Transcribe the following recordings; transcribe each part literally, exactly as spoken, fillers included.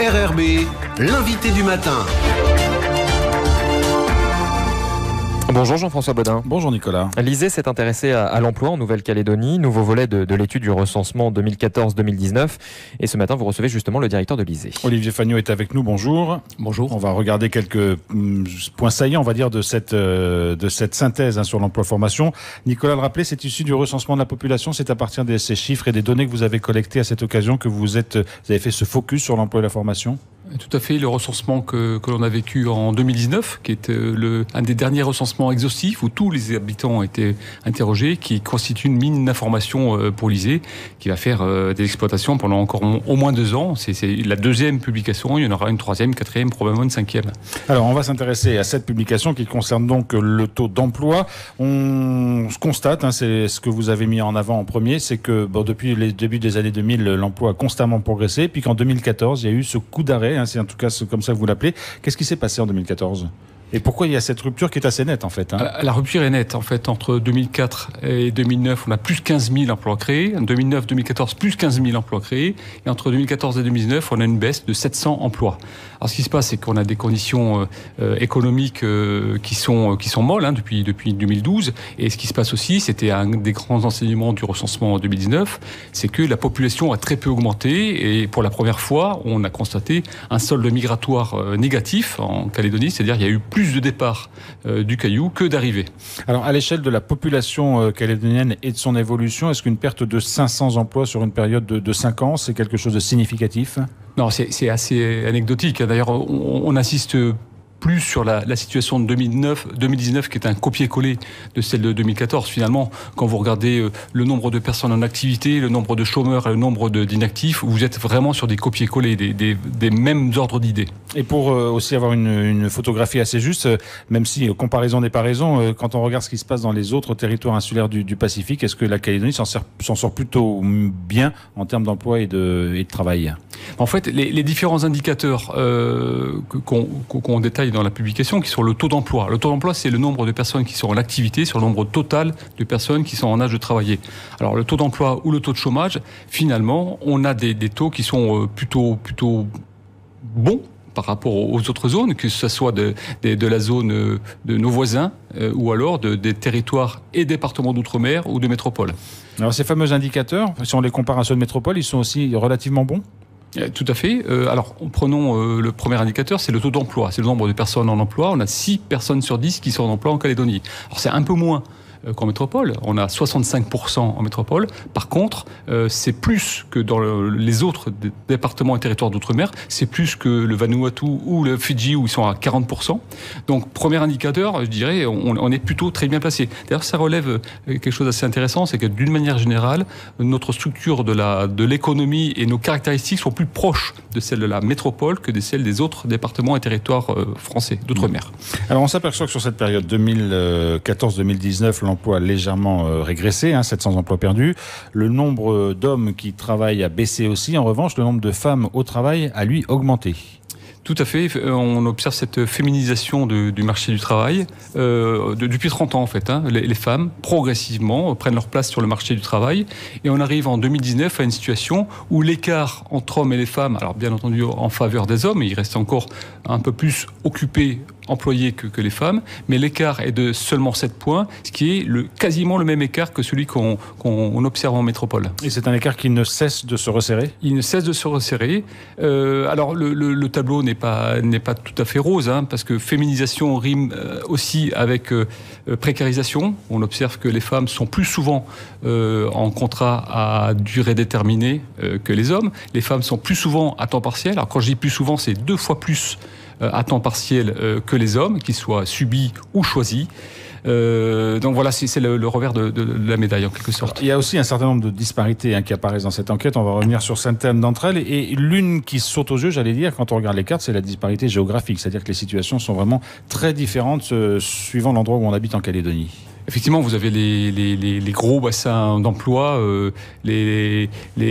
R R B, l'invité du matin. Bonjour Jean-François Bodin. Bonjour Nicolas. L'I S E E s'est intéressé à, à l'emploi en Nouvelle-Calédonie, nouveau volet de, de l'étude du recensement deux mille quatorze deux mille dix-neuf. Et ce matin, vous recevez justement le directeur de l'I S E E. Olivier Fagnot est avec nous, bonjour. Bonjour. On va regarder quelques mm, points saillants, on va dire, de cette, euh, de cette synthèse hein, sur l'emploi-formation. Nicolas le rappelait, c'est issu du recensement de la population. C'est à partir de ces chiffres et des données que vous avez collectées à cette occasion que vous, êtes, vous avez fait ce focus sur l'emploi et la formation. Tout à fait, le recensement que, que l'on a vécu en deux mille dix-neuf, qui est le, un des derniers recensements exhaustifs où tous les habitants ont été interrogés, qui constitue une mine d'informations pour l'I S E E, qui va faire des exploitations pendant encore au moins deux ans. C'est, c'est la deuxième publication, il y en aura une troisième, quatrième, probablement une cinquième. Alors on va s'intéresser à cette publication qui concerne donc le taux d'emploi. On se constate, hein, c'est ce que vous avez mis en avant en premier, c'est que bon, depuis les débuts des années deux mille, l'emploi a constamment progressé, puis qu'en deux mille quatorze, il y a eu ce coup d'arrêt, c'est en tout cas comme ça que vous l'appelez. Qu'est-ce qui s'est passé en deux mille quatorze ? Et pourquoi il y a cette rupture qui est assez nette en fait hein ? La rupture est nette en fait. Entre deux mille quatre et deux mille neuf, on a plus quinze mille emplois créés. En deux mille neuf deux mille quatorze, plus quinze mille emplois créés. Et entre deux mille quatorze et deux mille dix-neuf, on a une baisse de sept cents emplois. Alors ce qui se passe, c'est qu'on a des conditions euh, économiques euh, qui sont qui sont molles hein, depuis depuis deux mille douze. Et ce qui se passe aussi, c'était un des grands enseignements du recensement en deux mille dix-neuf, c'est que la population a très peu augmenté. Et pour la première fois, on a constaté un solde migratoire euh, négatif en Calédonie, c'est-à-dire il y a eu plus de départ euh, du Caillou que d'arrivée. Alors à l'échelle de la population euh, calédonienne et de son évolution, est-ce qu'une perte de cinq cents emplois sur une période de, de cinq ans, c'est quelque chose de significatif ? Non, c'est, c'est assez anecdotique. D'ailleurs, on, on assiste plus sur la, la situation de deux mille neuf, deux mille dix-neuf qui est un copier-coller de celle de deux mille quatorze. Finalement, quand vous regardez le nombre de personnes en activité, le nombre de chômeurs et le nombre de, d'inactifs, vous êtes vraiment sur des copier-coller, des, des, des mêmes ordres d'idées. Et pour euh, aussi avoir une, une photographie assez juste, euh, même si euh, comparaison n'est pas raison, euh, quand on regarde ce qui se passe dans les autres territoires insulaires du, du Pacifique, est-ce que la Calédonie s'en, sert, s'en sort plutôt bien en termes d'emploi et de, et de travail ? En fait, les, les différents indicateurs euh, qu'on, qu'on détaille dans la publication, qui sont le taux d'emploi. Le taux d'emploi, c'est le nombre de personnes qui sont en activité sur le nombre total de personnes qui sont en âge de travailler. Alors, le taux d'emploi ou le taux de chômage, finalement, on a des, des taux qui sont plutôt, plutôt bons par rapport aux autres zones, que ce soit de, de, de la zone de nos voisins euh, ou alors de, des territoires et départements d'outre-mer ou de métropole. Alors, ces fameux indicateurs, si on les compare à ceux de métropole, ils sont aussi relativement bons ? Tout à fait. Euh, alors, prenons euh, le premier indicateur, c'est le taux d'emploi. C'est le nombre de personnes en emploi. On a six personnes sur dix qui sont en emploi en Calédonie. Alors, c'est un peu moins qu'en métropole. On a soixante-cinq pour cent en métropole. Par contre, euh, c'est plus que dans le, les autres départements et territoires d'outre-mer. C'est plus que le Vanuatu ou le Fidji où ils sont à quarante pour cent. Donc, premier indicateur, je dirais, on, on est plutôt très bien placé. D'ailleurs, ça relève quelque chose d'assez intéressant, c'est que d'une manière générale, notre structure de, la, de l'économie et nos caractéristiques sont plus proches de celles de la métropole que de celles des autres départements et territoires français d'outre-mer. Alors, on s'aperçoit que sur cette période deux mille quatorze deux mille dix-neuf, l'emploi a légèrement euh, régressé, hein, sept cents emplois perdus. Le nombre d'hommes qui travaillent a baissé aussi. En revanche, le nombre de femmes au travail a, lui, augmenté. Tout à fait. On observe cette féminisation de, du marché du travail euh, de, depuis trente ans, en fait. Hein. Les, les femmes, progressivement, prennent leur place sur le marché du travail. Et on arrive en deux mille dix-neuf à une situation où l'écart entre hommes et les femmes, alors bien entendu en faveur des hommes, il reste encore un peu plus occupé, employés que, que les femmes, mais l'écart est de seulement sept points, ce qui est le, quasiment le même écart que celui qu'on, qu'on observe en métropole. Et c'est un écart qui ne cesse de se resserrer ? Il ne cesse de se resserrer. Euh, alors le, le, le tableau n'est pas, n'est pas tout à fait rose, hein, parce que féminisation rime aussi avec euh, précarisation. On observe que les femmes sont plus souvent euh, en contrat à durée déterminée euh, que les hommes. Les femmes sont plus souvent à temps partiel. Alors quand je dis plus souvent, c'est deux fois plus à temps partiel euh, que les hommes, qu'ils soient subis ou choisis. Euh, donc voilà, c'est, c'est le, le revers de, de, de la médaille en quelque sorte. Il y a aussi un certain nombre de disparités hein, qui apparaissent dans cette enquête. On va revenir sur certaines d'entre elles. Et l'une qui saute aux yeux, j'allais dire, quand on regarde les cartes, c'est la disparité géographique. C'est-à-dire que les situations sont vraiment très différentes euh, suivant l'endroit où on habite en Calédonie. Effectivement, vous avez les, les, les, les gros bassins d'emploi, euh, les,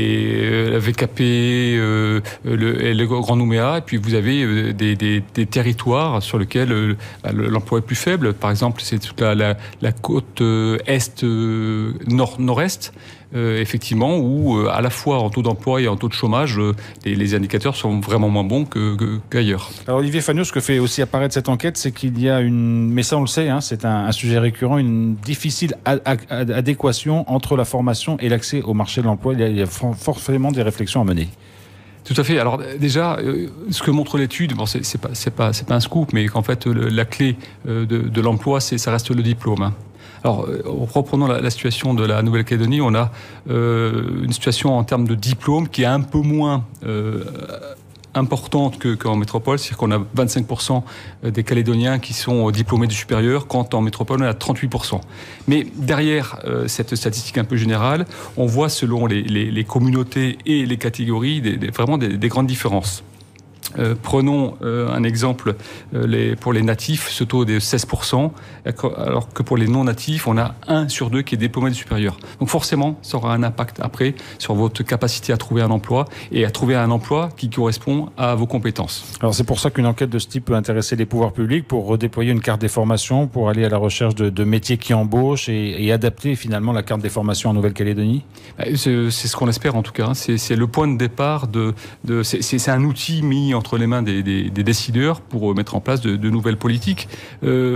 les la V K P, euh, le, le Grand Nouméa, et puis vous avez des, des, des territoires sur lesquels euh, l'emploi est plus faible. Par exemple, c'est toute la, la, la côte est, euh, nord, nord-est. euh, effectivement, où euh, à la fois en taux d'emploi et en taux de chômage, euh, les, les indicateurs sont vraiment moins bons que, que, qu'ailleurs. Alors Olivier Fagnot, ce que fait aussi apparaître cette enquête, c'est qu'il y a une, mais ça on le sait, hein, c'est un, un sujet récurrent, une difficile ad- ad- adéquation entre la formation et l'accès au marché de l'emploi. Il y a, il y a forcément des réflexions à mener. Tout à fait. Alors déjà, euh, ce que montre l'étude, bon, c'est, c'est pas, c'est pas, c'est pas un scoop, mais qu'en fait le, la clé euh, de, de l'emploi, c'est, ça reste le diplôme. Hein. Alors, euh, reprenons la, la situation de la Nouvelle-Calédonie. On a euh, une situation en termes de diplôme qui est un peu moins euh, importante que, qu'en métropole, c'est-à-dire qu'on a vingt-cinq pour cent des Calédoniens qui sont diplômés du supérieur, quand en métropole on a trente-huit pour cent. Mais derrière euh, cette statistique un peu générale, on voit selon les, les, les communautés et les catégories des, des, vraiment des, des grandes différences. Euh, prenons euh, un exemple, euh, les, pour les natifs, ce taux est de seize pour cent, alors que pour les non-natifs, on a un sur deux qui est diplômé du supérieur. Donc forcément, ça aura un impact après sur votre capacité à trouver un emploi et à trouver un emploi qui correspond à vos compétences. Alors c'est pour ça qu'une enquête de ce type peut intéresser les pouvoirs publics pour redéployer une carte des formations, pour aller à la recherche de, de métiers qui embauchent et, et adapter finalement la carte des formations en Nouvelle-Calédonie. C'est, c'est ce qu'on espère en tout cas. C'est, c'est le point de départ de. de c'est, c'est, c'est un outil mis entre les mains des, des, des décideurs pour mettre en place de, de nouvelles politiques. Euh,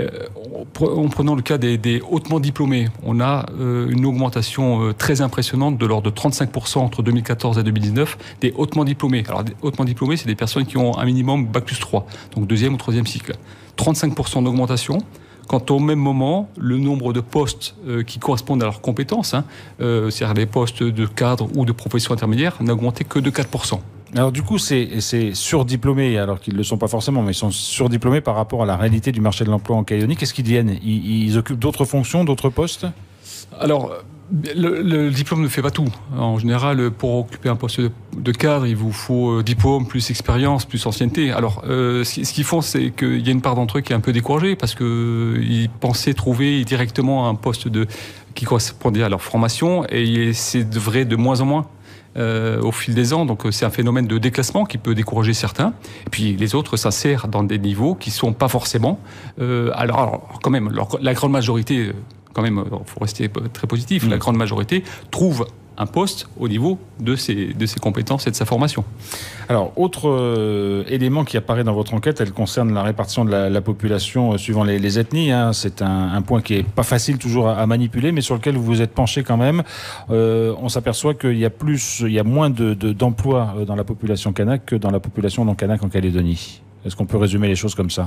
en prenant le cas des, des hautement diplômés, on a euh, une augmentation euh, très impressionnante de l'ordre de trente-cinq pour cent entre deux mille quatorze et deux mille dix-neuf des hautement diplômés. Alors, des hautement diplômés, c'est des personnes qui ont un minimum bac plus trois, donc deuxième ou troisième cycle. trente-cinq pour cent d'augmentation. Quand au même moment, le nombre de postes euh, qui correspondent à leurs compétences, hein, euh, c'est-à-dire les postes de cadre ou de profession intermédiaire, n'a augmenté que de quatre pour cent. Alors du coup, c'est, c'est surdiplômés, alors qu'ils ne le sont pas forcément, mais ils sont surdiplômés par rapport à la réalité du marché de l'emploi en Calédonie. Qu'est-ce qu'ils deviennent ? ils, ils occupent d'autres fonctions, d'autres postes ? Alors, le, le diplôme ne fait pas tout. En général, pour occuper un poste de cadre, il vous faut diplôme, plus expérience, plus ancienneté. Alors, euh, ce qu'ils font, c'est qu'il y a une part d'entre eux qui est un peu découragée parce qu'ils pensaient trouver directement un poste de, qui correspondait à leur formation et c'est vrai de moins en moins. Euh, au fil des ans, donc c'est un phénomène de déclassement qui peut décourager certains, et puis les autres s'insèrent dans des niveaux qui sont pas forcément. Euh, alors, alors, quand même, leur, la grande majorité, quand même, il faut rester très positif. Mmh. La grande majorité trouve un poste au niveau de ses, de ses compétences et de sa formation. Alors, autre euh, élément qui apparaît dans votre enquête, elle concerne la répartition de la, la population euh, suivant les, les ethnies. Hein. C'est un, un point qui est pas facile toujours à, à manipuler, mais sur lequel vous vous êtes penché quand même. Euh, on s'aperçoit qu'il y a plus, il y a moins de, de, d'emplois dans la population kanak que dans la population non kanak en Calédonie. Est-ce qu'on peut résumer les choses comme ça ?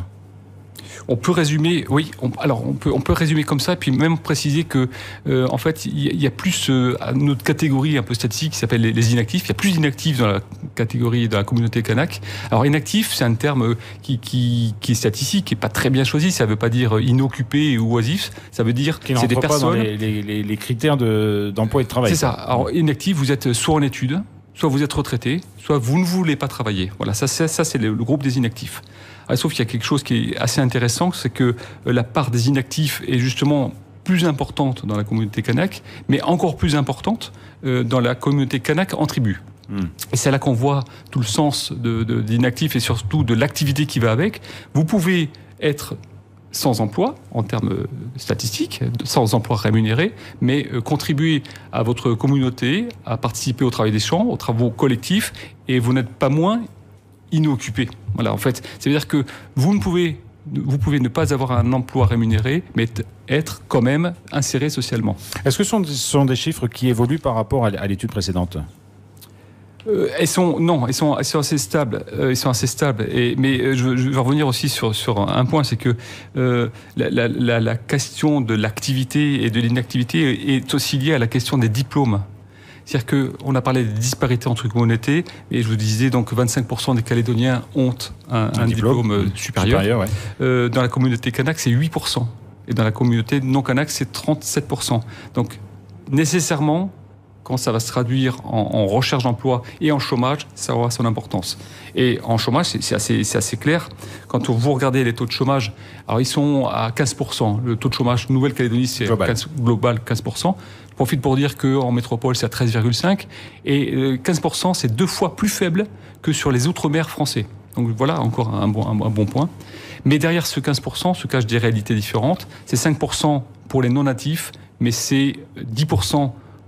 On peut résumer, oui. On, alors on peut on peut résumer comme ça, et puis même préciser que euh, en fait il y, y a plus euh, une autre catégorie un peu statistique qui s'appelle les, les inactifs. Il y a plus d'inactifs dans la catégorie de la communauté kanak. Alors inactif, c'est un terme qui qui qui est statistique, qui est pas très bien choisi. Ça veut pas dire inoccupé ou oisif. Ça veut dire qui c'est des personnes pas dans les, les, les critères de d'emploi et de travail. C'est ça. Alors inactif, vous êtes soit en études, soit vous êtes retraité, soit vous ne voulez pas travailler. Voilà, ça c'est ça c'est le, le groupe des inactifs. Ah, sauf qu'il y a quelque chose qui est assez intéressant, c'est que la part des inactifs est justement plus importante dans la communauté kanak, mais encore plus importante euh, dans la communauté kanak en tribu. Mmh. Et c'est là qu'on voit tout le sens de, de, d'inactifs et surtout de l'activité qui va avec. Vous pouvez être sans emploi, en termes statistiques, sans emploi rémunéré, mais euh, contribuer à votre communauté, à participer au travail des champs, aux travaux collectifs, et vous n'êtes pas moins inoccupé. Voilà, en fait, c'est-à-dire que vous ne pouvez, vous pouvez ne pas avoir un emploi rémunéré, mais être quand même inséré socialement. Est-ce que ce sont, ce sont des chiffres qui évoluent par rapport à l'étude précédente ? Euh, elles sont non, elles sont, elles sont assez stables. Euh, elles sont assez stables. Et, mais euh, je, je vais revenir aussi sur sur un point, c'est que euh, la, la, la, la question de l'activité et de l'inactivité est aussi liée à la question des diplômes. C'est-à-dire qu'on a parlé des disparités entre communautés, et je vous disais donc que vingt-cinq pour cent des Calédoniens ont un, un, un diplôme, diplôme supérieur. supérieur ouais. euh, dans la communauté kanak, c'est huit pour cent. Et dans la communauté non kanak, c'est trente-sept pour cent. Donc, nécessairement, quand ça va se traduire en, en recherche d'emploi et en chômage, ça aura son importance. Et en chômage, c'est, c'est, assez, c'est assez clair. Quand vous regardez les taux de chômage, alors ils sont à quinze pour cent. Le taux de chômage Nouvelle-Calédonie, c'est global, quinze, global quinze pour cent. Je profite pour dire qu'en métropole, c'est à treize virgule cinq. Et quinze pour cent, c'est deux fois plus faible que sur les outre-mer français. Donc voilà, encore un bon, un, un bon point. Mais derrière ce quinze pour cent se cachent des réalités différentes. C'est cinq pour cent pour les non-natifs, mais c'est dix pour cent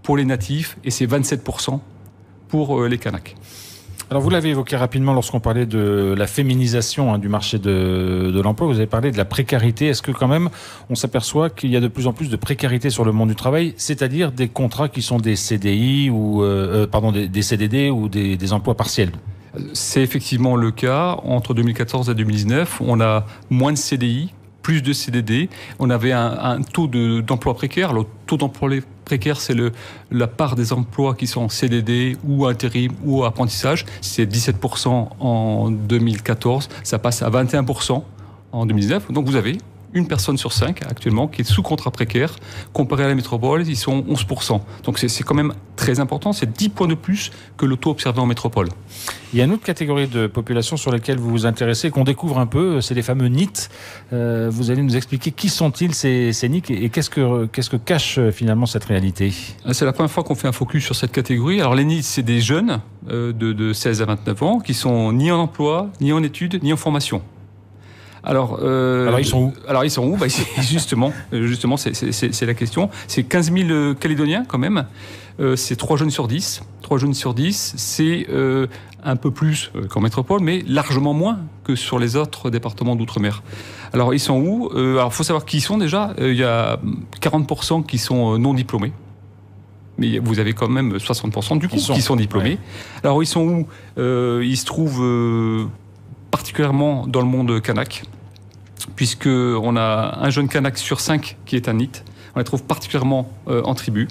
pour les natifs et c'est vingt-sept pour cent pour les Kanaks. Alors vous l'avez évoqué rapidement lorsqu'on parlait de la féminisation hein, du marché de, de l'emploi, vous avez parlé de la précarité. Est-ce que quand même on s'aperçoit qu'il y a de plus en plus de précarité sur le monde du travail, c'est-à-dire des contrats qui sont des C D I ou euh, pardon des, des C D D ou des, des emplois partiels? C'est effectivement le cas. Entre deux mille quatorze et deux mille dix-neuf, on a moins de C D I, plus de C D D. On avait un, un taux de, d'emploi précaire. Le taux d'emploi précaire, c'est le, la part des emplois qui sont en C D D ou intérim ou apprentissage. C'est dix-sept pour cent en deux mille quatorze. Ça passe à vingt et un pour cent en deux mille dix-neuf. Donc vous avez une personne sur cinq actuellement qui est sous contrat précaire. Comparé à la métropole, ils sont onze pour cent. Donc c'est, c'est quand même très important. C'est dix points de plus que le taux observé en métropole. Il y a une autre catégorie de population sur laquelle vous vous intéressez, qu'on découvre un peu, c'est les fameux N I T. Euh, vous allez nous expliquer qui sont-ils ces, ces N I T et qu'est-ce que, qu'est-ce que cache finalement cette réalité? C'est la première fois qu'on fait un focus sur cette catégorie. Alors les N I T, c'est des jeunes euh, de, de seize à vingt-neuf ans qui sont ni en emploi, ni en études, ni en formation. Alors, euh, alors ils sont où Alors ils sont où bah, Justement, justement, c'est, c'est, c'est la question. C'est quinze mille Calédoniens quand même. Euh, c'est trois jeunes sur dix. trois jeunes sur dix, c'est euh, un peu plus qu'en métropole, mais largement moins que sur les autres départements d'outre-mer. Alors ils sont où euh, Alors il faut savoir qui ils sont déjà. Il euh, y a quarante pour cent qui sont non diplômés. Mais vous avez quand même soixante pour cent du coup qui sont, qui sont diplômés. Ouais. Alors ils sont où euh, Ils se trouvent euh, particulièrement dans le monde kanak, puisqu'on a un jeune kanak sur cinq qui est un N I T. On les trouve particulièrement euh, en tribu.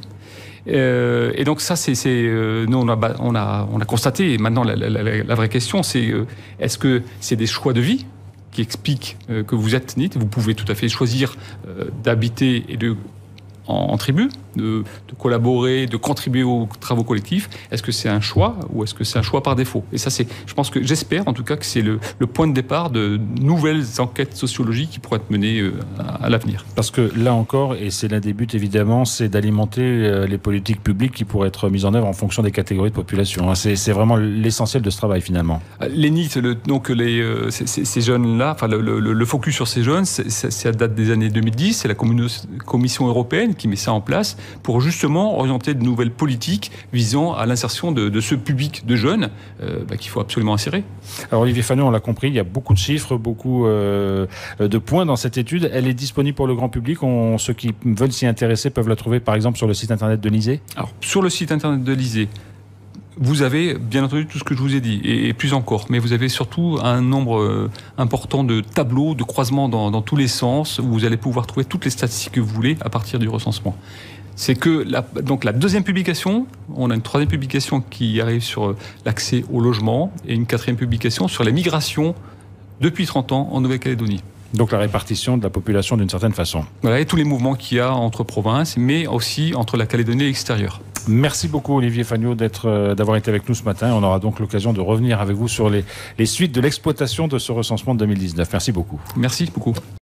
Euh, et donc ça, c'est, c'est euh, nous on a, on a, on a constaté. Et maintenant, la, la, la, la vraie question, c'est euh, est-ce que c'est des choix de vie qui expliquent euh, que vous êtes N I T? Vous pouvez tout à fait choisir euh, d'habiter et de en, en tribu, de, de collaborer, de contribuer aux travaux collectifs. Est-ce que c'est un choix ou est-ce que c'est un choix par défaut? Et ça, c'est, je pense que j'espère en tout cas que c'est le, le point de départ de nouvelles enquêtes sociologiques qui pourraient être menées euh, à, à l'avenir. Parce que là encore, et c'est l'un des buts évidemment, c'est d'alimenter euh, les politiques publiques qui pourraient être mises en œuvre en fonction des catégories de population. Hein. C'est, c'est vraiment l'essentiel de ce travail finalement. Les N I T, le, donc les, euh, ces, ces jeunes-là, enfin le, le, le focus sur ces jeunes, c'est, c'est à date des années deux mille dix. C'est la Commission européenne qui met ça en place pour justement orienter de nouvelles politiques visant à l'insertion de, de ce public de jeunes euh, bah, qu'il faut absolument insérer. Alors Olivier Fagnon, on l'a compris, il y a beaucoup de chiffres, beaucoup euh, de points dans cette étude. Elle est disponible pour le grand public. On, ceux qui veulent s'y intéresser peuvent la trouver par exemple sur le site internet de l'I S E E. Alors sur le site internet de l'I S E E, vous avez bien entendu tout ce que je vous ai dit, et, et plus encore, mais vous avez surtout un nombre euh, important de tableaux, de croisements dans, dans tous les sens, où vous allez pouvoir trouver toutes les statistiques que vous voulez à partir du recensement. C'est que la, donc la deuxième publication, on a une troisième publication qui arrive sur l'accès au logement, et une quatrième publication sur la migration depuis trente ans en Nouvelle-Calédonie. Donc la répartition de la population d'une certaine façon. Voilà, et tous les mouvements qu'il y a entre provinces, mais aussi entre la Calédonie et l'extérieur. Merci beaucoup Olivier Fagnon d'être, euh, d'avoir été avec nous ce matin. On aura donc l'occasion de revenir avec vous sur les, les suites de l'exploitation de ce recensement de deux mille dix-neuf. Merci beaucoup. Merci beaucoup.